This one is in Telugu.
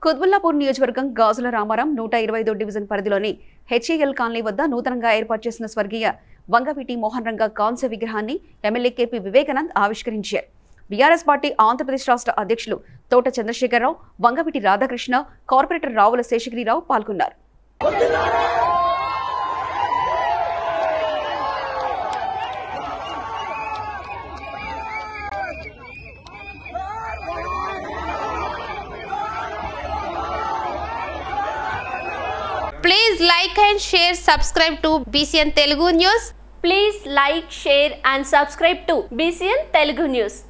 కుత్బుల్లాపూర్ నియోజకవర్గం గాజుల రామారం 125 డివిజన్ పరిధిలోని హెచ్ఏఎల్ కాలనీ వద్ద నూతనంగా ఏర్పాటు చేసిన స్వర్గీయ వంగవీటి మోహన్ రంగ కాంస్య విగ్రహాన్ని ఎమ్మెల్యే కేపీ వివేకానంద్ ఆవిష్కరించారు. బీఆర్ఎస్ పార్టీ ఆంధ్రప్రదేశ్ రాష్ట్ర అధ్యక్షులు తోట చంద్రశేఖరరావు, వంగవీటి రాధాకృష్ణ, కార్పొరేటర్ రావుల శేషగిరిరావు పాల్గొన్నారు. Please like and share, subscribe to Bcn Telugu News. Please like, share and subscribe to Bcn Telugu News.